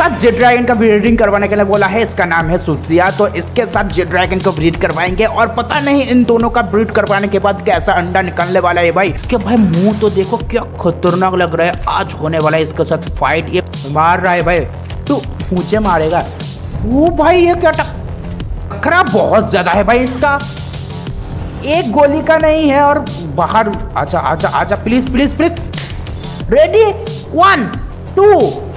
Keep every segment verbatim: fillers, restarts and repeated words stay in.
साथ Z dragon का breeding करवाने के लिए बोला है। इसका नाम है सुत्सिया। तो इसके साथ जेड ड्रैगन को ब्रीड करवाएंगे और पता नहीं इन दोनों का ब्रीड करवाने के बाद कैसा अंडा निकलने वाला है। भाई इसके भाई मुंह तो देखो क्या खतरनाक लग रहा है। आज होने वाला है इसके साथ फाइट। ये मार रहा है भाई, तू ऊंचे मारेगा। वो भाई ये क्या टक्करा बहुत ज्यादा है भाई इसका, एक गोली का नहीं है। और बाहर आजा आजा आजा please please please. Ready, one two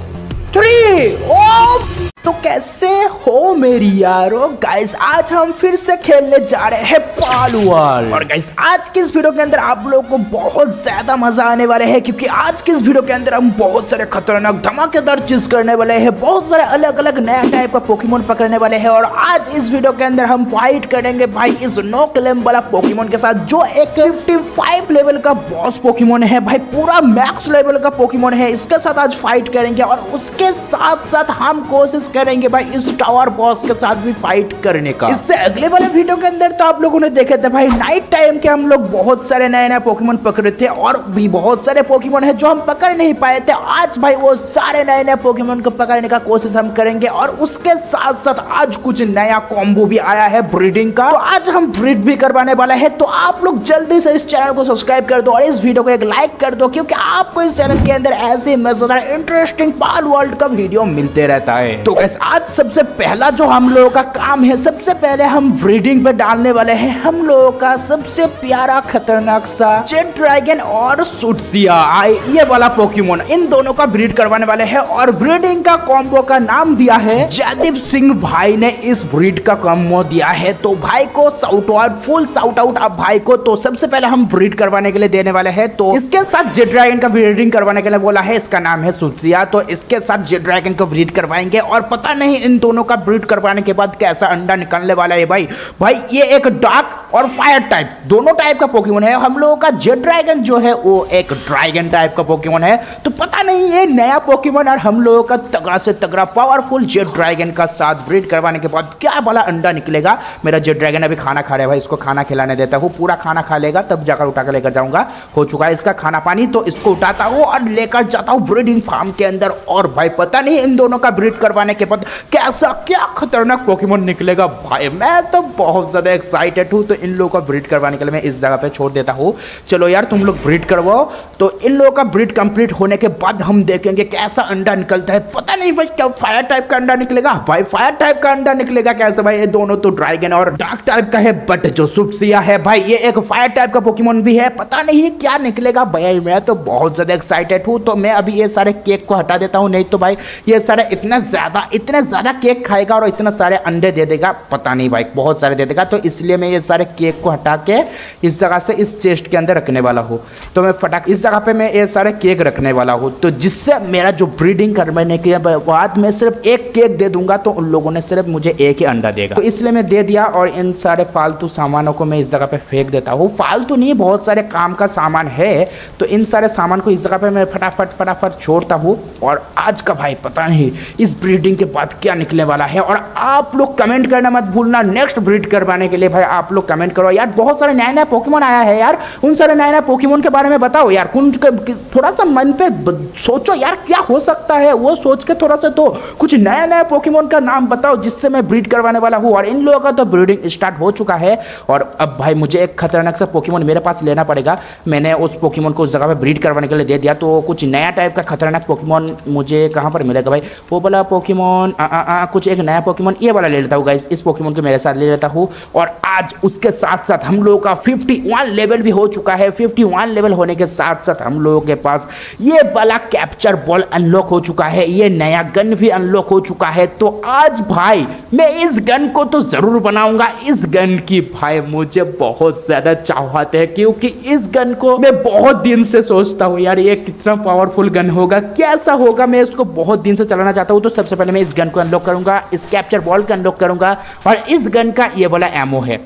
three. ओ तो कैसे हो मेरी यारो गाइस, आज हम फिर से खेलने जा रहे हैं पालवर्ल्ड। और गाइस आज की इस वीडियो के अंदर आप लोगों को बहुत ज्यादा मजा आने वाले है, क्योंकि आज की इस वीडियो के अंदर हम बहुत सारे खतरनाक धमाकेदार चीज करने वाले हैं। बहुत सारे अलग अलग नया टाइप का पोकेमोन पकड़ने वाले हैं। और आज इस वीडियो के अंदर हम फाइट करेंगे भाई इस नो क्लेम वाला पोकेमोन के साथ, जो एक पचपन लेवल का बॉस पोकेमोन है भाई, पूरा मैक्स लेवल का पोकेमोन है। इसके साथ आज फाइट करेंगे और उसके साथ साथ हम कोशिश करेंगे भाई इस टावर बॉस के साथ भी फाइट करने का। इससे अगले वाले वीडियो के अंदर तो आप लोगों ने देखे थे भाई नाइट टाइम के हम लोग बहुत सारे नए नए पोकेमोन पकड़े थे, और भी बहुत सारे पोकेमोन है जो हम पकड़ नहीं पाए थे। आज भाई वो सारे नए नए पोकेमोन को पकड़ने का कोशिश हम करेंगे। और उसके साथ साथ आज कुछ नया कॉम्बो भी आया है ब्रीडिंग का, तो आज हम ब्रीड भी करवाने वाले हैं। तो आप लोग जल्दी से इस चैनल को सब्सक्राइब कर दो और इस वीडियो को एक लाइक कर दो, क्योंकि आपको इस चैनल के अंदर ऐसे मजेदार इंटरेस्टिंग पालवर्ल्ड का वीडियो मिलते रहता है। तो गाइस आज सबसे पहला जो हम लोगों का काम है, सबसे पहले हम ब्रीडिंग पे डालने वाले हैं हम लोगों का सबसे प्यारा खतरनाक सा जेड ड्रैगन और सुत्सिया ये वाला पोकेमोन। इन दोनों का ब्रीड करवाने वाले हैं और ब्रीडिंग का कॉम्बो का नाम दिया है जयदीप सिंह भाई ने इस ब्रीड का कॉम्बो दिया है। तो भाई को shout out, full shout out आप भाई को। तो सबसे पहले हम ब्रीड करवाने के लिए देने वाले हैं। तो इसके साथ जेड ड्रैगन का ब्रीडिंग करवाने के लिए बोला है। इसका नाम है सुत्सिया। तो इसके साथ जेड ड्रैगन को ब्रीड करवाएंगे और पता नहीं इन दोनों का ब्रीड करवाने के बाद कैसा अंडा निकलने वाला है। भाई भाई ये एक डार्क और फायर टाइप दोनों टाइप का पोकेमोन है। हम लोगों का जेड ड्रैगन जो है वो एक ड्रैगन टाइप का पोकेमोन है। तो पता नहीं ये नया पोकेमोन और हम लोगों का तगड़ा से तगड़ा पावरफुल जेड ड्रैगन का साथ ब्रीड करवाने के बाद क्या वाला अंडा निकलेगा। मेरा जेड ड्रैगन अभी खाना खा रहा है भाई, इसको खाना खिलाने देता हूँ। पूरा खाना खा लेगा तब जाकर उठा कर लेकर जाऊंगा। हो चुका है इसका खाना पानी, तो इसको उठाता हूँ और लेकर जाता हूँ ब्रीडिंग फार्म के अंदर। और भाई पता नहीं इन दोनों का ब्रीड करवाने के बाद कैसा क्या खतरनाक पोकेमोन निकलेगा। भाई मैं तो बहुत ज्यादा एक्साइटेड हूँ। तो इन लोगों का ब्रीड करवाने के लिए मैं इस जगह पे छोड़ देता हूँ। चलो यार तुम लोग ब्रीड करवाओ। तो इन लोगों का ब्रीड कंप्लीट होने के बाद हम देखेंगे कैसा अंडा निकलता है। पता नहीं भाई क्या फायर टाइप का अंडा निकलेगा। भाई फायर टाइप का अंडा निकलेगा कैसे भाई, ये दोनों तो ड्रैगन और डार्क टाइप का है। बट जो सुत्सिया है भाई ये एक फायर टाइप का पोकेमोन भी है। पता नहीं क्या निकलेगा भाई, मैं तो बहुत ज्यादा एक्साइटेड हूँ। तो मैं अभी ये सारे केक को हटा देता हूँ, नहीं तो भाई ये सारे इतना ज्यादा इतने ज्यादा केक खाएगा और इतना सारे अंडे दे देगा। पता नहीं भाई बहुत सारे दे देगा। तो इसलिए मैं ये सारे केक को हटा के इस जगह से इस चेस्ट के अंदर रखने वाला हूँ। तो मैं फटाक इस जगह पे मैं ये सारे केक रखने वाला हूँ। तो जिससे मेरा जो ब्रीडिंग करवाने के बाद मैं सिर्फ एक केक दे दूंगा तो उन लोगों ने सिर्फ मुझे एक ही अंडा देगा। तो इसलिए मैं दे दिया। और इन सारे फालतू सामानों को मैं इस जगह पे फेंक देता हूँ। फालतू नहीं, बहुत सारे काम का सामान है। तो इन सारे सामान को इस जगह पे मैं फटाफट फटाफट छोड़ता हूँ। और आज का भाई पता नहीं इस ब्रीडिंग के बाद क्या निकलने वाला है। और आप लोग कमेंट करना मत भूलना नेक्स्ट ब्रीड करवाने के लिए। भाई आप लोग कमेंट करो यार, बहुत सारे नया नया पोकेमोन आया है यार, उन सारे नया नया पोकेमोन के बारे में बताओ यार। थोड़ा सा मन पे सोचो यार क्या हो सकता है, वो सोच के थोड़ा सा तो कुछ नया नया पोकेमोन का नाम बताओ जिससे मैं ब्रीड करवाने वाला हूँ। और इन लोगों का तो ब्रीडिंग स्टार्ट हो चुका है। और अब भाई मुझे एक खतरनाक सा पोकेमोन मेरे पास लेना पड़ेगा। मैंने उस पोकेमोन को उस जगह पे ब्रीड करवाने के लिए दे दिया। तो कुछ नया टाइप का खतरनाक पोकेमोन मुझे कहाँ पर मिलेगा भाई, वो वाला पोकेमोन कुछ एक नया पोकेमोन ये वाला ले लेता हूँ गाइस। इस पोकेमोन को मेरे साथ ले लेता हूँ। और आज उसके साथ साथ हम लोगों का इक्यावन लेवल भी हो चुका है। इक्यावन लेवल होने के साथ साथ हम लोगों के पास ये वाला कैप्चर बॉल अनलॉक हो चुका है। ये नया गन भी अनलॉक हो चुका है। तो आज भाई मैं इस गन को तो जरूर बनाऊंगा। इस गन की भाई मुझे बहुत ज्यादा चाहत है, क्योंकि इस गन को मैं बहुत दिन से सोचता हूँ यार ये कितना पावरफुल गन होगा, कैसा होगा। मैं इसको बहुत दिन से चलाना चाहता हूँ। तो सबसे पहले मैं इस गन को अनलॉक करूंगा, इस कैप्चर बॉल को अनलॉक करूंगा। और इस गन का ये वाला एमओ है भाई,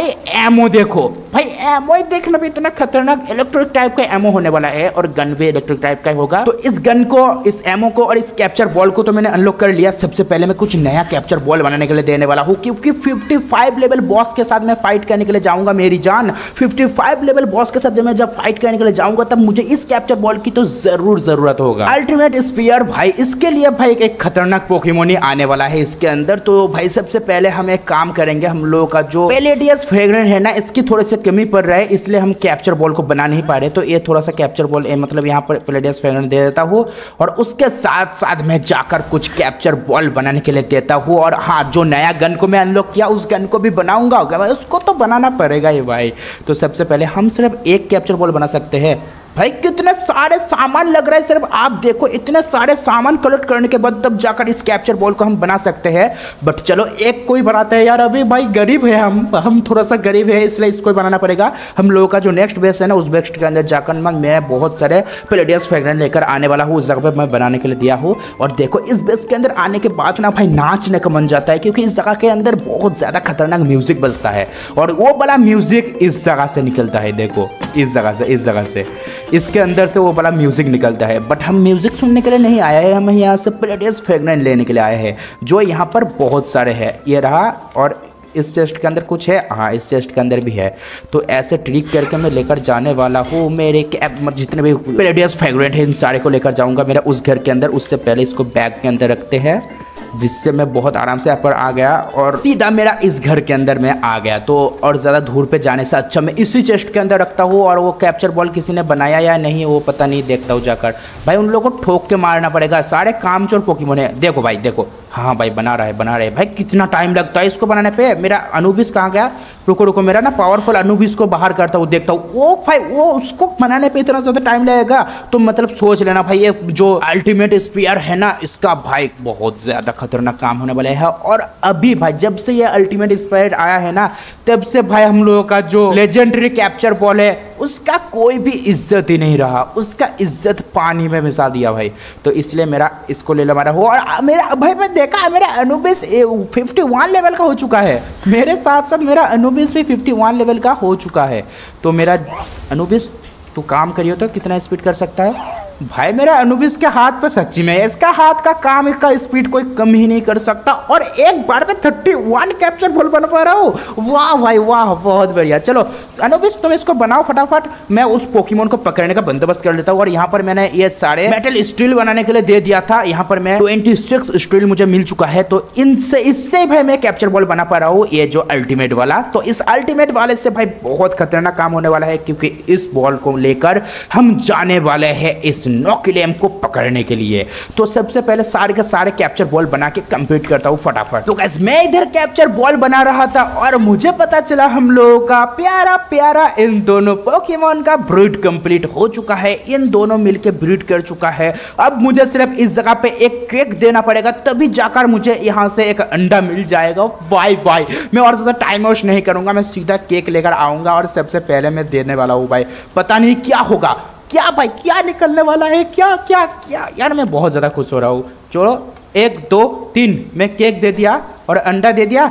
भाई एमो देखो भाई, एमो ही देखने में इतना खतरनाक इलेक्ट्रिक टाइप का एमो होने वाला है और गन भी इलेक्ट्रिक टाइप का होगा। तो इस गन को, इस एमो को और इस कैप्चर बॉल को तो मैंने अनलॉक कर लिया। सबसे पहले मैं कुछ नया कैप्चर बॉल बनाने के लिए देने वाला हूँ, क्योंकि पचपन लेवल बॉस के साथ मैं फाइट करने के लिए जाऊंगा मेरी जान। पचपन लेवल बॉस के साथ जब मैं जब फाइट करने के लिए जाऊंगा तब मुझे इस कैप्चर बॉल की तो जरूर जरूरत होगा। अल्टीमेट स्फीयर भाई, इसके लिए भाई एक खतरनाक पोकेमोन ही आने वाला है इसके अंदर। तो भाई सबसे पहले हम एक काम करेंगे, हम लोगों का जो पेलेडियस फ्रेग्रेंट है ना, इसकी थोड़ी सी कमी पड़ रहा है, इसलिए हम कैप्चर बॉल को बना नहीं पा रहे। तो ये थोड़ा सा कैप्चर बॉल मतलब यहाँ पर पेलेडियस फ्रेग्रेंट दे देता हूँ और उसके साथ साथ मैं जाकर कुछ कैप्चर बॉल बनाने के लिए देता हूँ। और हाँ, जो नया गन को मैं अनलॉक किया उस गन को भी बनाऊंगा, भाई उसको तो बनाना पड़ेगा ही भाई। तो सबसे पहले हम सिर्फ एक कैप्चर बॉल बना सकते हैं। भाई कितने सारे सामान लग रहे हैं, सिर्फ आप देखो, इतने सारे सामान कलेक्ट करने के बाद तब जाकर इस कैप्चर बॉल को हम बना सकते हैं। बट चलो एक कोई बनाते हैं यार, अभी भाई गरीब है हम हम थोड़ा सा गरीब है, इसलिए इसको बनाना पड़ेगा। हम लोगों का जो नेक्स्ट बेस है ना, उस बेस के अंदर जाकर मैं बहुत सारे पेलेडियस फ्रेग्रेंट लेकर आने वाला हूँ। उस जगह पर मैं बनाने के लिए दिया हूँ। और देखो इस बेस के अंदर आने के बाद ना भाई नाचने का मन जाता है, क्योंकि इस जगह के अंदर बहुत ज़्यादा खतरनाक म्यूजिक बजता है और वो वाला म्यूजिक इस जगह से निकलता है। देखो इस जगह से, इस जगह से, इसके अंदर से वो बड़ा म्यूजिक निकलता है। बट हम म्यूजिक सुनने के लिए नहीं आए हैं, हम यहाँ से पेलेडियस फ्रेग्रेंट लेने के लिए आए हैं, जो यहाँ पर बहुत सारे हैं। ये रहा, और इस चेस्ट के अंदर कुछ है, हाँ इस चेस्ट के अंदर भी है। तो ऐसे ट्रिक करके मैं लेकर जाने वाला हूँ मेरे कैप, जितने भी पेलेडियस फ्रेग्रेंट हैं इन सारे को लेकर जाऊँगा मेरा उस घर के अंदर। उससे पहले इसको बैग के अंदर रखते हैं, जिससे मैं बहुत आराम से यहाँ पर आ गया और सीधा मेरा इस घर के अंदर मैं आ गया। तो और ज़्यादा दूर पे जाने से अच्छा मैं इसी चेस्ट के अंदर रखता हूँ। और वो कैप्चर बॉल किसी ने बनाया या नहीं वो पता नहीं, देखता हूँ जाकर। भाई उन लोगों को ठोक के मारना पड़ेगा, सारे कामचोर पोकेमोन है। देखो भाई देखो, हाँ भाई बना रहा है बना रहे भाई, कितना टाइम लगता है इसको बनाने पे। मेरा अनुबिस कहाँ गया? रुको रुको, मेरा ना पावरफुल अनुबिस को बाहर करता हूँ, देखता हूँ। वो भाई वो उसको बनाने पे इतना ज़्यादा टाइम लगेगा तो मतलब सोच लेना भाई, ये जो अल्टीमेट स्फीयर है ना, इसका भाई बहुत ज़्यादा खतरनाक काम होने वाला है। और अभी भाई जब से ये अल्टीमेट स्फीयर आया है ना, तब से भाई हम लोगों का जो लेजेंडरी कैप्चर बॉल है उसका कोई भी इज्जत ही नहीं रहा, उसका इज्जत पानी में मिला दिया भाई। तो इसलिए मेरा इसको ले लो मारा हो। और मेरा भाई मैं देखा मेरा अनुबिस इक्यावन लेवल का हो चुका है, मेरे साथ साथ मेरा अनुबिस भी इक्यावन लेवल का हो चुका है। तो मेरा अनुबिस तू काम करियो तो कितना स्पीड कर सकता है भाई? मेरा अनुबिस के हाथ पर सच्ची में इसका हाथ का काम, इसका स्पीड कोई कम ही नहीं कर सकता। और एक बार में इकतीस कैप्चर बॉल बना पा रहा हूँ, वाह भाई वाह, बहुत बढ़िया। चलो अनुबिस तुम इसको बनाओ फटाफट, मैं उस पोकेमोन को पकड़ने का बंदोबस्त कर लेता हूँ। और यहाँ पर मैंने ये सारे मेटल स्टील बनाने के लिए दे दिया था, यहाँ पर मैं छब्बीस स्टील मुझे मिल चुका है। तो इनसे इससे भाई मैं कैप्चर बॉल बना पा रहा हूँ, ये जो अल्टीमेट वाला। तो इस अल्टीमेट वाले से भाई बहुत खतरनाक काम होने वाला है, क्योंकि इस बॉल को लेकर हम जाने वाले हैं इस नोकिलियम को पकड़ने के लिए। तो सबसे पहले सारे के सारे कैप्चर बॉल बना के कंप्लीट करता हूँ फटाफट। तो गाइस मैं इधर कैप्चर बॉल बना रहा था और मुझे पता चला हम लोगों का प्यारा प्यारा इन दोनों पोकेमोन का ब्रीड कंप्लीट हो चुका है। इन दोनों मिलके ब्रीड कर चुका है। अब मुझे सिर्फ इस जगह पे एक केक देना पड़ेगा, तभी जाकर मुझे यहाँ से एक अंडा मिल जाएगा। बाय बाय, मैं और ज्यादा टाइम वेस्ट नहीं करूंगा, मैं सीधा केक लेकर आऊंगा और सबसे पहले मैं देने वाला हूँ भाई। पता नहीं क्या होगा, क्या भाई क्या निकलने वाला है, क्या क्या क्या यार, मैं बहुत ज़्यादा खुश हो रहा हूँ। चलो एक दो तीन, मैं केक दे दिया और अंडा दे दिया।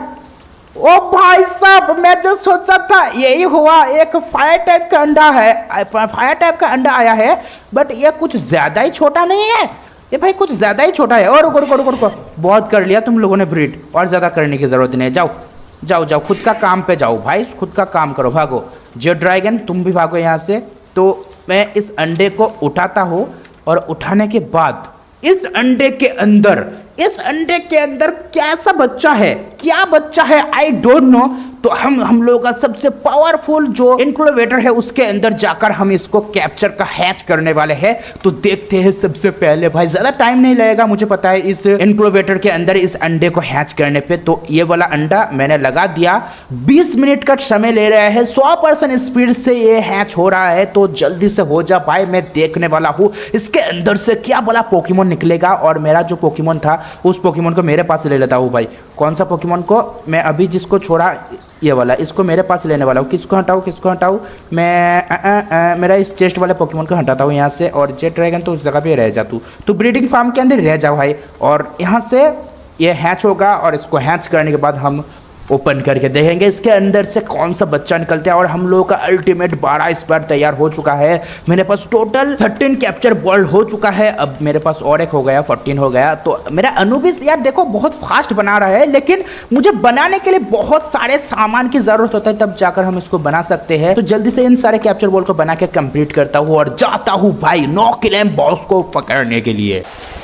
ओ भाई साहब, मैं जो सोचा था यही हुआ, एक फायर टाइप का अंडा है, फायर टाइप का अंडा आया है। बट ये कुछ ज़्यादा ही छोटा नहीं है, ये भाई कुछ ज़्यादा ही छोटा है। और रुको रुको रुको रुको, बहुत कर लिया तुम लोगों ने ब्रीड, और ज़्यादा करने की ज़रूरत नहीं है। जाओ जाओ जाओ, खुद का काम पे जाओ भाई, खुद का काम करो, भागो। जेट ड्रैगन तुम भी भागो यहाँ से। तो मैं इस अंडे को उठाता हूँ और उठाने के बाद इस अंडे के अंदर इस अंडे के अंदर कैसा बच्चा है, क्या बच्चा है, आई डोंट नो। तो हम हम लोगों का सबसे पावरफुल जो इनक्यूबेटर है उसके अंदर जाकर हम इसको कैप्चर का हैच करने वाले हैं। तो देखते हैं सबसे पहले भाई, ज्यादा टाइम नहीं लगेगा मुझे पता है इस इनक्यूबेटर के अंदर इस अंडे को हैच करने पे। तो ये वाला अंडा मैंने लगा दिया, बीस मिनट का समय ले रहा है, सौ परसेंट स्पीड से ये हैच हो रहा है। तो जल्दी से हो जा भाई, मैं देखने वाला हूँ इसके अंदर से क्या बड़ा पोकेमोन निकलेगा। और मेरा जो पोकेमोन था उस पोकेमोन को मेरे पास ले लेता हूँ भाई। कौन सा पोकेमोन को? मैं अभी जिसको छोड़ा ये वाला, इसको मेरे पास लेने वाला हूँ। किसको हटाऊँ किसको हटाऊँ? मैं आ, आ, आ, मेरा इस चेस्ट वाले पोकेमोन को हटाता हूँ यहाँ से। और जेट ड्रैगन तो उस जगह पे रह जा, तू तो ब्रीडिंग फार्म के अंदर रह जाओ भाई। और यहाँ से ये हैच होगा और इसको हैच करने के बाद हम ओपन करके देखेंगे इसके अंदर से कौन सा बच्चा निकलता है। और हम लोगों का अल्टीमेट बारह स्पेयर तैयार हो चुका है। मेरे पास टोटल थर्टीन कैप्चर बॉल हो चुका है। अब मेरे पास और एक हो गया, फोर्टीन हो गया। तो मेरा अनुबिस यार देखो बहुत फास्ट बना रहा है, लेकिन मुझे बनाने के लिए बहुत सारे सामान की जरूरत होता है, तब जाकर हम इसको बना सकते हैं। तो जल्दी से इन सारे कैप्चर बॉल को बना के कंप्लीट करता हूँ और जाता हूँ भाई नौ किलेम बॉस को पकड़ने के लिए।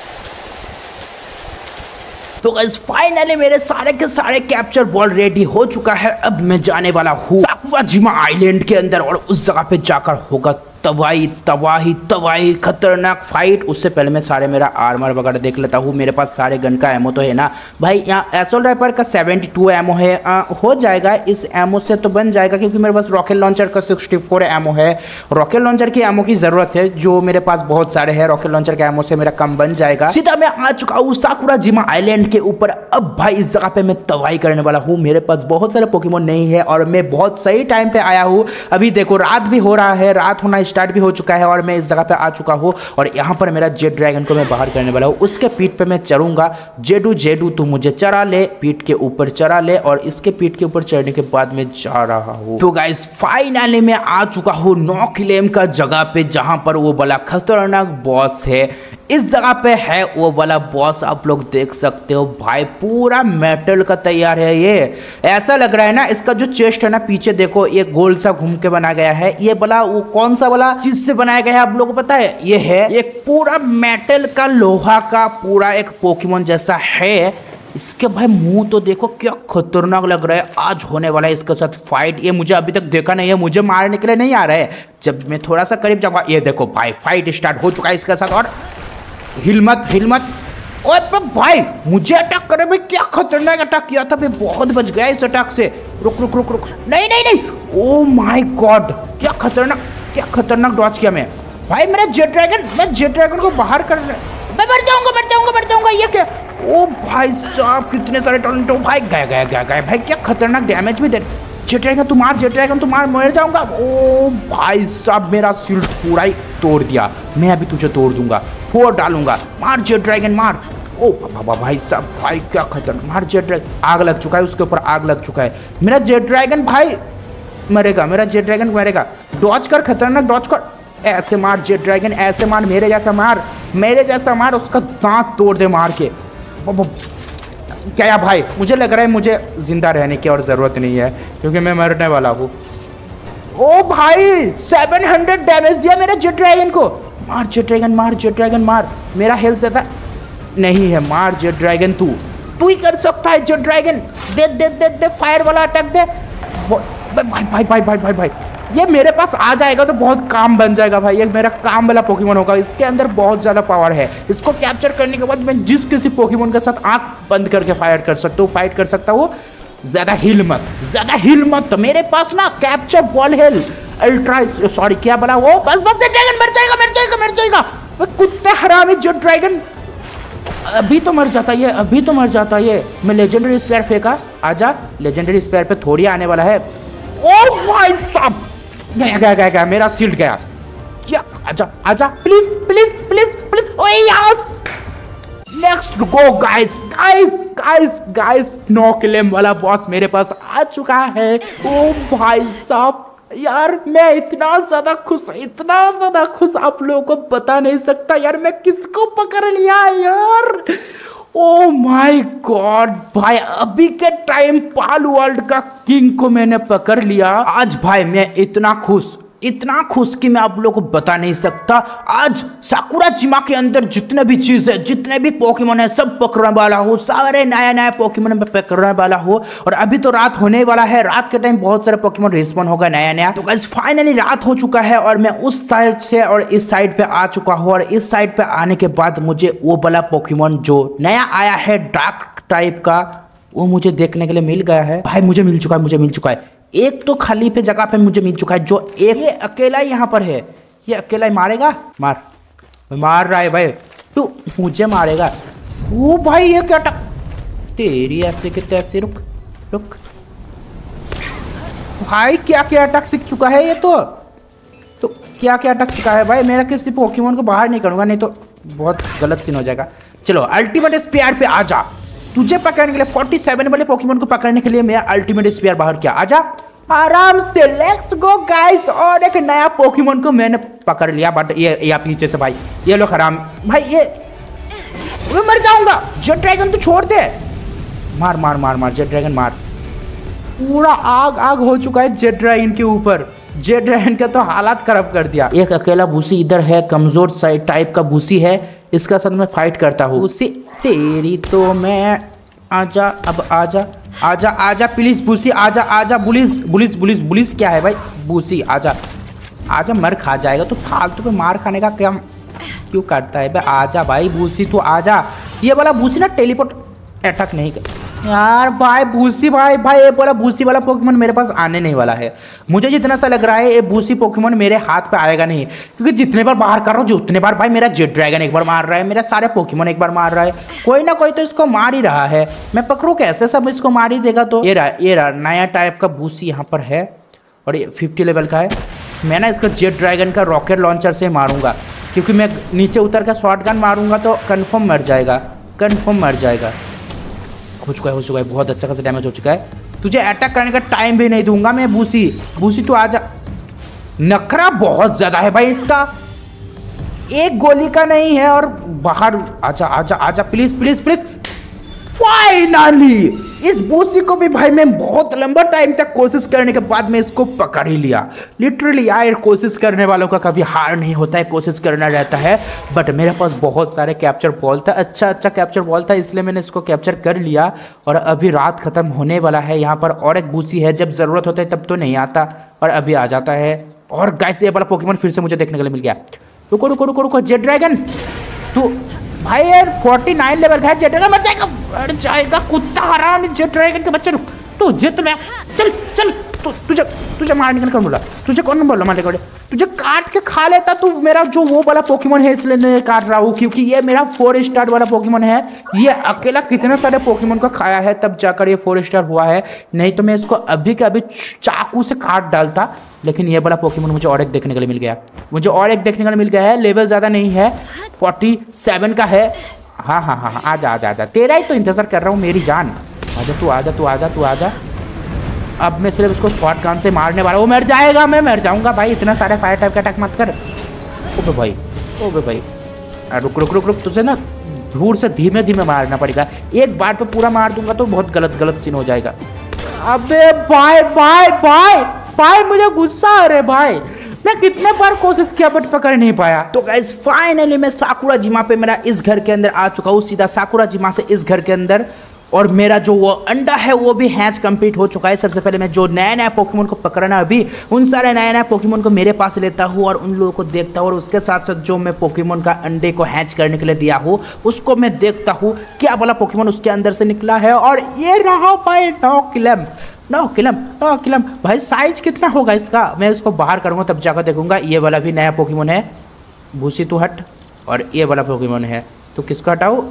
तो गाइस फाइनली मेरे सारे के सारे कैप्चर बॉल रेडी हो चुका है। अब मैं जाने वाला हूँ साकुराजिमा आइलैंड के अंदर और उस जगह पे जाकर होगा तबाही तबाही तबाही खतरनाक फाइट। उससे पहले मैं सारे मेरा आर्मर वगैरह देख लेता हूँ। मेरे पास सारे गन का एमो तो है ना भाई। यहाँ एसोल्ट राइफल का सेवेंटी टू एमओ है, आ, हो जाएगा इस एमओ से तो बन जाएगा, क्योंकि मेरे पास रॉकेट लॉन्चर का सिक्सटी फोर एमओ है। रॉकेट लॉन्चर की एमओ की जरूरत है जो मेरे पास बहुत सारे हैं। रॉकेट लॉन्चर के एमओ से मेरा कम बन जाएगा। सीधा मैं आ चुका हूँ साकुराजिमा आइलैंड के ऊपर। अब भाई इस जगह पे मैं तबाही करने वाला हूँ। मेरे पास बहुत सारे पोकेमोन नहीं है और मैं बहुत सही टाइम पे आया हूँ। अभी देखो रात भी हो रहा है, रात होना स्टार्ट भी हो चुका है और मैं इस जगह पे आ चुका हूँ। और यहाँ पर मेरा जेड ड्रैगन को मैं बाहर करने वाला हूँ। उसके पीठ पे मैं चढ़ूंगा। जेडू जेडू तू मुझे चढ़ा ले, पीठ के ऊपर चढ़ा ले। और इसके पीठ के ऊपर चढ़ने के बाद मैं जा रहा हूँ। तो गाइस फाइनली मैं आ चुका हूँ नौ किलेम का जगह पे, जहां पर वो वाला खतरनाक बॉस है। इस जगह पे है वो वाला बॉस, आप लोग देख सकते हो भाई पूरा मेटल का तैयार है। ये ऐसा लग रहा है ना, इसका जो चेस्ट है ना पीछे देखो ये गोल सा घूम के बना गया है। ये वाला वो कौन सा वाला चीज से बनाया गया है आप लोगों को पता है? ये है एक पूरा मेटल का लोहा का पूरा एक पोकेमोन जैसा है। इसके भाई मुंह तो देखो क्या खतरनाक लग रहा है। आज होने वाला है इसके साथ फाइट। ये मुझे अभी तक देखा नहीं है, मुझे मारने के लिए नहीं आ रहा है। जब मैं थोड़ा सा करीब जाऊंगा ये देखो भाई फाइट स्टार्ट हो चुका है इसके साथ। और हिल मत हिल मत। ओए भाई मुझे अटैक करे भाई, क्या खतरनाक अटैक किया था। मैं बहुत बच गया इस अटैक से। रुक रुक रुक रुक नहीं नहीं नहीं। ओ माय गॉड क्या खतरनाक क्या खतरनाक डॉज किया मैं भाई। मेरा जेट ड्रैगन मैं जेट ड्रैगन को बाहर कर मैं मर जाऊंगा मर जाऊंगा मर जाऊंगा। ये क्या? ओ भाई साहब कितने सारे टोरंटो भाई गए गए गए गए भाई। क्या खतरनाक डैमेज भी दे। जेट ड्रैगन तू मार जेट ड्रैगन तू मार, मर जाऊंगा। ओ भाई साहब मेरा शील्ड पूरा ही तोड़ दिया। मैं अभी तुझे तोड़ दूंगा, फोड़ डालूंगा। मार जेट ड्रैगन मार। ओ बाबा भाई साहब भाई क्या खतरनाक। मार जेट ड्रैगन। आग लग चुका है उसके ऊपर, आग लग चुका है। मेरा जेट ड्रैगन भाई मरेगा, मेरा जेट ड्रैगन मरेगा। डॉज कर खतरनाक डॉज कर। ऐसे मार जेट ड्रैगन ऐसे मार, मेरे जैसा मार मेरे जैसा मार। उसका दांत तोड़ दे मार के। क्या भाई मुझे लग रहा है मुझे जिंदा रहने की और जरूरत नहीं है क्योंकि मैं मरने वाला हूँ। ओ भाई सात सौ डैमेज दिया मेरे जेट ड्रैगन को। मार जेट ड्रैगन मार जेट ड्रैगन मार। मेरा हेल्थ ज्यादा नहीं है। मार जेट ड्रैगन तू तू ही कर सकता है जेट ड्रैगन। दे दे दे दे फायर वाला अटैक दे। भाई भाई भाई भाई भाई भाई ये मेरे पास आ जाएगा तो बहुत काम बन जाएगा भाई। ये मेरा काम वाला पोकेमोन होगा। इसके अंदर बहुत ज्यादा पावर है। इसको कैप्चर करने के बाद मैं जिस किसी पोकेमोन के साथ आंख बंद करके फायर कर सकता हूँ फाइट कर सकता हूँ। ज्यादा हिल मत ज्यादा हिल मत। मेरे पास ना कैप्चर बॉल है अल्ट्रा सॉरी क्या बोला वो। बस बस ड्रैगन मर जाएगा मर जाएगा मर जाएगा। कुत्ते हरामी जो ड्रैगन अभी तो मर जाता है अभी तो मर जाता है। मैं लेजेंडरी स्पेयर फेंका। आजा लेजेंडरी स्पेयर पे थोड़ी आने वाला है। ओ भाई साहब गया गया गया गया मेरा शील्ड गया। क्या आजा आजा प्लीज प्लीज प्लीज प्लीज। ओए यार next go guys guys guys guys नौ किलेम वाला बॉस मेरे पास आ चुका है। ओ भाई साहब यार मैं इतना ज्यादा खुश इतना ज्यादा खुश आप लोगों को बता नहीं सकता यार। मैं किसको पकड़ लिया यार। ओ माय गॉड भाई अभी के टाइम पाल वर्ल्ड का किंग को मैंने पकड़ लिया। आज भाई मैं इतना खुश इतना खुश कि मैं आप लोगों को बता नहीं सकता। आज साकुराजिमा के अंदर जितने भी चीज है जितने भी पोकेमोन है सब पकड़ने वाला हूँ। सारे नया नया पोकेमोन में पकड़ने वाला हूँ। और अभी तो रात होने वाला है। रात के टाइम बहुत सारे पोकेमोन रिस्पॉन होगा नया नया। तो गाइस फाइनली रात हो चुका है और मैं उस साइड से और इस साइड पे आ चुका हूँ। और इस साइड पे आने के बाद मुझे वो वाला पोकेमोन जो नया आया है डार्क टाइप का वो मुझे देखने के लिए मिल गया है। भाई मुझे मिल चुका है मुझे मिल चुका है। एक तो खाली पे जगह पे मुझे मिल चुका है जो एक ये अकेला ही यहाँ पर है। ये अकेला ही मारेगा मार मार रहा है भाई तू मुझे मारेगा। ओ भाई ये क्या टक तेरी ऐसे के तैसे। रुक रुक भाई क्या क्या अटैक सीख चुका है ये तो तो क्या क्या अटैक सीखा है भाई। मेरा किसी पोकेमोन को बाहर नहीं करूंगा नहीं तो बहुत गलत सीन हो जाएगा। चलो अल्टीमेट स्पेयर पे आ जा। तुझे पकड़ने के लिए सैंतालीस वाले पोकेमोन को पकड़ने के लिए मेरा अल्टीमेट स्पीयर बाहर किया। आजा आराम से, लेट्स गो गाइस। और एक नया पोकेमोन को मैंने पकड़ लिया, बट ये या पीछे से भाई ये लोग हराम भाई, ये मैं मर जाऊंगा। जेट ड्रैगन तो छोड़ दे, मार मार मार मार जेट ड्रैगन मार। पूरा आग आग हो चुका है जेट ड्रैगन के ऊपर। जेट ड्रैगन का तो हालात खराब कर दिया। एक अकेला भूसी इधर है, कमजोर साइड टाइप का भूसी है, इसका साथ मैं फाइट करता हूँ। उसी तेरी तो मैं, आजा अब आजा आजा आजा प्लीज भूसी, आजा आजा बुलिस बुलिस बुलिस बुलिस क्या है भाई, भूसी आजा आजा, मर खा जाएगा तो फालतू पे मार खाने का क्या क्यों करता है भाई। आजा भाई भूसी तू आजा। ये वाला भूसी ना टेलीपोर्ट अटैक नहीं कर यार भाई। भूसी भाई भाई ये बोला भूसी वाला पोकेमोन मेरे पास आने नहीं वाला है। मुझे जितना सा लग रहा है ये भूसी पोकेमोन मेरे हाथ पे आएगा नहीं, क्योंकि जितने बार बाहर कर रहा हूँ उतने बार भाई मेरा जेट ड्रैगन एक बार मार रहा है, मेरा सारे पोकेमोन एक बार मार रहा है, कोई ना कोई तो इसको मार ही रहा है। मैं पकड़ू कैसे, सब इसको मार ही देगा। तो ये रहा ये रहा नया टाइप का भूसी यहाँ पर है, और ये फिफ्टी लेवल का है। मैं ना इसको जेट ड्रैगन का रॉकेट लॉन्चर से मारूंगा, क्योंकि मैं नीचे उतर कर शॉर्ट गन मारूंगा तो कन्फर्म मर जाएगा, कन्फर्म मर जाएगा। हो चुका है हो चुका है बहुत अच्छा खासा डैमेज हो चुका है। तुझे अटैक करने का टाइम भी नहीं दूंगा मैं। भूसी भूसी तू आजा। नखरा बहुत ज्यादा है भाई इसका, एक गोली का नहीं है। और बाहर आजा आजा आजा प्लीज प्लीज प्लीज। फाइनली इस भूसी को भी भाई मैं बहुत लंबा टाइम तक कोशिश करने के बाद में इसको पकड़ ही लिया। लिटरली यार कोशिश करने वालों का कभी हार नहीं होता है, कोशिश करना रहता है। बट मेरे पास बहुत सारे कैप्चर बॉल था, अच्छा अच्छा कैप्चर बॉल था, इसलिए मैंने इसको कैप्चर कर लिया। और अभी रात खत्म होने वाला है। यहाँ पर और एक भूसी है, जब जरूरत होता है तब तो नहीं आता और अभी आ जाता है। और गाइस ये वाला पोकेमोन फिर से मुझे देखने के लिए मिल गया। रुको रुको रुको रुको जेट ड्रैगन तू भाई यार उनचास लेवल का है। जेट ड्रैगन मर जाएगा, मर जाएगा कुत्ता हराम। जेट ड्रैगन के बच्चे रुक तू जित मैं चल चल तु, तुझे तुझे मारने का कौन बोला, तुझे कौन बोला मारने का, तुझे काट के खा लेता तू। मेरा जो वो वाला पोकेमोन है इसलिए नहीं काट रहा हूँ, क्योंकि ये मेरा फोर स्टार वाला पोकेमोन है। ये अकेला कितने सारे पोकेमोन को खाया है तब जाकर ये फोर स्टार हुआ है, नहीं तो मैं इसको अभी के अभी चाकू से काट डालता। लेकिन ये वाला पोकेमोन मुझे और एक देखने के लिए मिल गया, मुझे और एक देखने के लिए मिल गया है। लेवल ज़्यादा नहीं है, सैंतालीस का है। हाँ हाँ हाँ हाँ आजा आजा आजा, तेरा ही तो इंतजार कर रहा हूँ मेरी जान। आजा तू आजा तू आजा तू आजा। अब मैं सिर्फ उसको शॉर्ट गन से मारने वाला हूँ। मर जाएगा, मैं मर जाऊँगा भाई। इतना सारे फायर टाइप का अटैक मत कर। ओबे भाई ओबे भाई रुक रुक रुक रुक, तुझे ना दूर से धीमे धीमे मारना पड़ेगा। एक बार पे पूरा मार दूंगा तो बहुत गलत गलत सीन हो जाएगा। अबे भाई भाई भाई भाई मुझे गुस्सा आ रहा है भाई, मैं कितने बार कोशिश किया बट पकड़ नहीं पाया। तो गाइस फाइनली मैं साकुराजिमा पे मेरा इस घर के अंदर आ चुका हूँ, सीधा साकुराजिमा से इस घर के अंदर। और मेरा जो वो अंडा है वो भी हैच कंप्लीट हो चुका है। सबसे पहले मैं जो नया नया पोकेमोन को पकड़ना अभी उन सारे नया नया पोकेमोन को मेरे पास लेता हूँ और उन लोगों को देखता हूँ। और उसके साथ साथ जो मैं पोकेमोन का अंडे को हैच करने के लिए दिया हूँ उसको मैं देखता हूँ क्या वाला पोकेमोन उसके अंदर से निकला है। और ये रहा भाई नौकिलम नौकिलम नौकिलम भाई। साइज कितना होगा इसका, मैं इसको बाहर करूँगा तब जाकर देखूंगा। ये वाला भी नया पोकेमोन है, भूसी तू हट। और ये वाला पोकेमोन है तो किसको हटाओ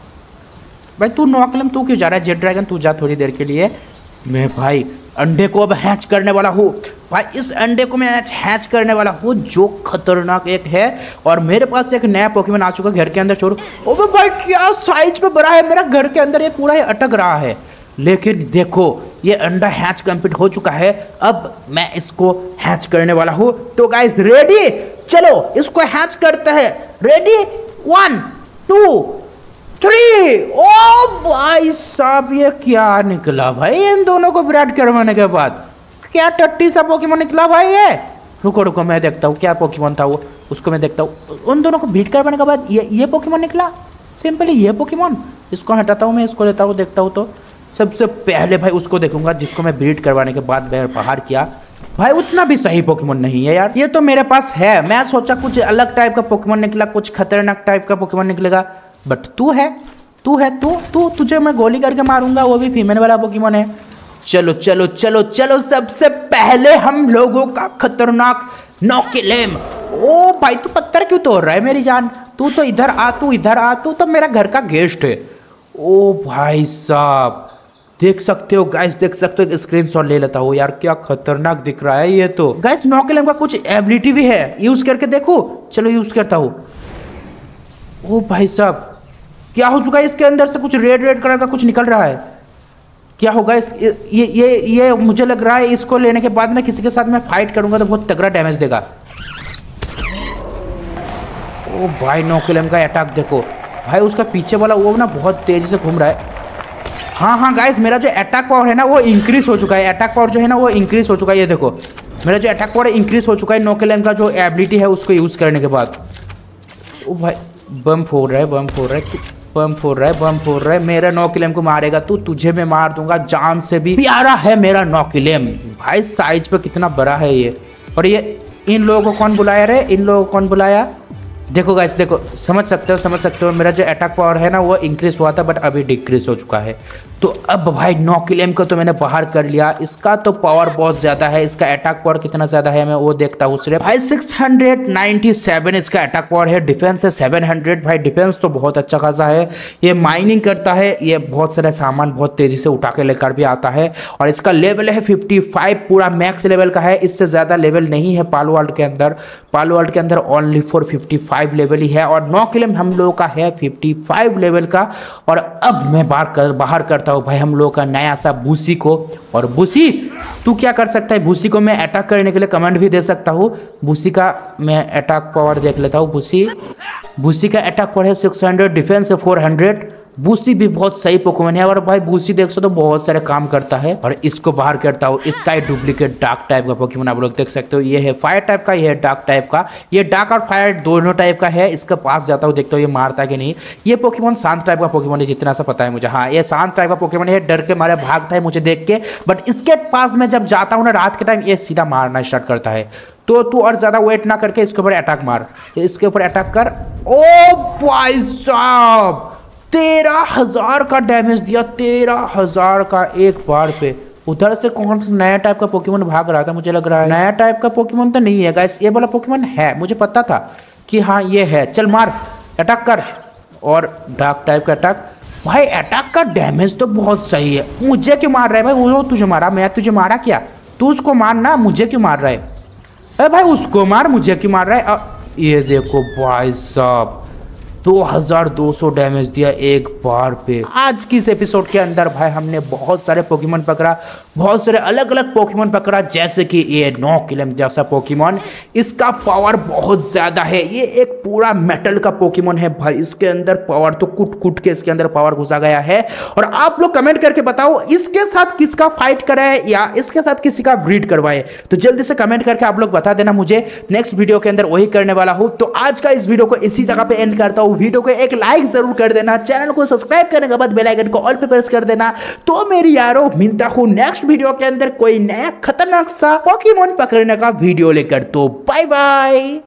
भाई। तू नौकिलम तू क्यों जा रहा है, जेट ड्रैगन तू जा थोड़ी देर के लिए। मैं भाई अंडे को अब हैच करने वाला हूँ भाई, इस अंडे को मैं हैच करने वाला हूँ जो खतरनाक एक है। और मेरे पास एक नया पोकेमोन आ चुका घर के अंदर। छोड़ो ओबे भाई क्या साइज में बड़ा है मेरा, घर के अंदर ये पूरा ही अटक रहा है। लेकिन देखो ये अंडा हैच कंप्लीट हो चुका है, अब मैं इसको हैच करने वाला हूँ। तो गाइस रेडी, चलो इसको हैच करते हैं। Ready one two three. ओ भाई साहब ये क्या निकला भाई इन दोनों को ब्रीड करवाने के बाद, क्या टट्टी सा पोकेमोन निकला भाई ये। रुको रुको मैं देखता हूँ क्या पोकेमोन था वो, उसको मैं देखता हूँ। उन दोनों को ब्रीड करवाने के बाद ये ये पोकेमोन निकला, सिंपली ये पोकेमोन। इसको हटाता हूँ मैं, इसको लेता हूँ देखता हूँ। तो सबसे पहले भाई उसको देखूंगा जिसको मैं ब्रीड करवाने के बाद बाहर किया। भाई उतना भी सही पोकेमोन नहीं है यार, ये तो मेरे पास है। मैं सोचा कुछ अलग टाइप का पोकेमोन निकला, कुछ खतरनाक टाइप का पोकेमोन निकलेगा, बट तू है तू है तू तू तुझे मैं गोली करके मारूंगा, वो भी फीमेल वाला पोकेमोन है। चलो चलो चलो चलो सबसे पहले हम लोगों का खतरनाक नौकिलम। ओ भाई तू पत्थर क्यों तोड़ रहा है मेरी जान, तू तो इधर आ, तू इधर आ, तू तो मेरा घर का गेस्ट है। ओ भाई साहब देख सकते हो गाइस, देख सकते हो, एक स्क्रीनशॉट ले लेता हूँ यार, क्या खतरनाक दिख रहा है ये तो। गाइस नौकिलम का कुछ एबिलिटी भी है, यूज करके देखो। चलो यूज करता हूँ। ओ भाई साहब क्या हो चुका है इसके अंदर से? कुछ रेड रेड कलर का कुछ निकल रहा है। क्या होगा इस ये ये ये मुझे लग रहा है इसको लेने के बाद ना किसी के साथ मैं फाइट करूंगा तो बहुत तगड़ा डैमेज देगा। ओ भाई नो किल एम का अटैक देखो भाई, उसका पीछे वाला वो ना बहुत तेजी से घूम रहा है। हाँ हाँ गाइस, मेरा जो अटैक पावर है ना वो इंक्रीज हो चुका है। अटैक पावर जो है ना वो इंक्रीज हो चुका है। ये देखो मेरा जो अटैक पावर इंक्रीज हो चुका है नो किल एम का जो एबिलिटी है उसको यूज करने के बाद। ओ भाई बम फोड़ रहा है, बम फोड़ रहा है, बम फोड़ रहा है, बम फोड़ रहा है। मेरा नो किल एम को मारेगा तू, तुझे मैं मार दूंगा। जान से भी प्यारा है मेरा नो किल एम। भाई साइज पे कितना बड़ा है ये। और ये इन लोगों को कौन बुलाया रे? इन लोगों को कौन बुलाया? देखो गाइस देखो, समझ सकते हो समझ सकते हो मेरा जो अटैक पावर है ना वो इंक्रीज हुआ था बट अभी डिक्रीज हो चुका है। तो अब भाई नो किल एम को तो मैंने बाहर कर लिया। इसका तो पावर बहुत ज्यादा है। इसका अटैक पावर कितना ज्यादा है मैं वो देखता हूँ सिर्फ। भाई सिक्स हंड्रेड नाइन्टी सेवन इसका अटैक पावर है। डिफेंस है सेवन हंड्रेड। भाई डिफेंस तो बहुत अच्छा खासा है। ये माइनिंग करता है, ये बहुत सारे सामान बहुत तेजी से उठा के लेकर भी आता है। और इसका लेवल है फिफ्टी फाइव, पूरा मैक्स लेवल का है। इससे ज्यादा लेवल नहीं है पालो वर्ल्ड के अंदर। पालो वर्ल्ड के अंदर only for fifty five level ही है। और नो किल एम हम लोगों का है फिफ्टी फाइव लेवल का। और अब मैं बाहर कर बाहर करता हूँ भाई हम लोग का नया सा बूसी को। और बूसी तू क्या कर सकता है? बूसी को मैं अटैक करने के लिए कमांड भी दे सकता हूँ। बूसी का मैं अटैक पावर देख लेता हूँ। बूसी बूसी का अटैक पावर है सिक्स हंड्रेड, डिफेंस है फोर हंड्रेड। बूसी भी बहुत सही पोकेमॉन है। और भाई बूसी देख सकते हो तो बहुत सारे काम करता है। और इसको बाहर करता हूँ। इसका ही डुप्लीकेट डार्क टाइप का पोकेमॉन आप लोग देख सकते हो। ये है फायर टाइप का, ये है डार्क टाइप का। ये डार्क और फायर दोनों टाइप का है। इसके पास जाता हूँ, देखता हूँ ये मारता है कि नहीं। ये पोकेमॉन शांत टाइप का पोकेमॉन है जितना सा पता है मुझे। हाँ ये शांत टाइप का पोकेमॉन है। डर के मारे भागता है मुझे देख के। बट इसके पास में जब जाता हूँ ना रात के टाइम, ये सीधा मारना स्टार्ट करता है। तो तू और ज्यादा वेट ना करके इसके ऊपर अटैक मार। इसके ऊपर अटैक कर। ओ भाई साहब तेरह हजार का डैमेज दिया, तेरह हजार का एक बार पे। उधर से कौन नया टाइप का पोकेमॉन भाग रहा था मुझे लग रहा है। नया टाइप का पोकेमॉन तो नहीं है गाइस, ये वाला पोकेमॉन है। मुझे पता था कि हाँ ये है। चल मार, अटैक कर। और डार्क टाइप का अटैक। भाई अटैक का डैमेज तो बहुत सही है। मुझे क्यों मार रहा है भाई? वो तुझे मारा, मैं तुझे मारा क्या? तू उसको मारना, मुझे क्यों मार रहा है? अरे भाई उसको मार, मुझे क्यों मार रहा है? आ, ये देखो भाई साहब दो हज़ार दो सौ डैमेज दिया एक बार पे। आज की इस एपिसोड के अंदर भाई हमने बहुत सारे पोकेमॉन पकड़ा, बहुत सारे अलग अलग पोकेमॉन पकड़ा, जैसे कि ये नो किल एम जैसा पोकेमॉन। इसका पावर बहुत ज्यादा है। ये एक पूरा मेटल का पोकेमॉन है भाई। इसके अंदर पावर तो कुट कुट के इसके अंदर पावर घुसा गया है। और आप लोग कमेंट करके बताओ इसके साथ किसका फाइट कराए या इसके साथ किसी का ब्रीड करवाए। तो जल्दी से कमेंट करके आप लोग बता देना मुझे। नेक्स्ट वीडियो के अंदर वही करने वाला हूं। तो आज का इस वीडियो को इसी जगह पे एंड करता हूं। वीडियो को एक लाइक जरूर कर देना, चैनल को सब्सक्राइब करने के बाद बेल आइकन को ऑल पे प्रेस कर देना। तो मेरी यारों मिलता हूं नेक्स्ट वीडियो के अंदर कोई नया खतरनाक सा पोकेमॉन पकड़ने का वीडियो लेकर। तो बाय बाय।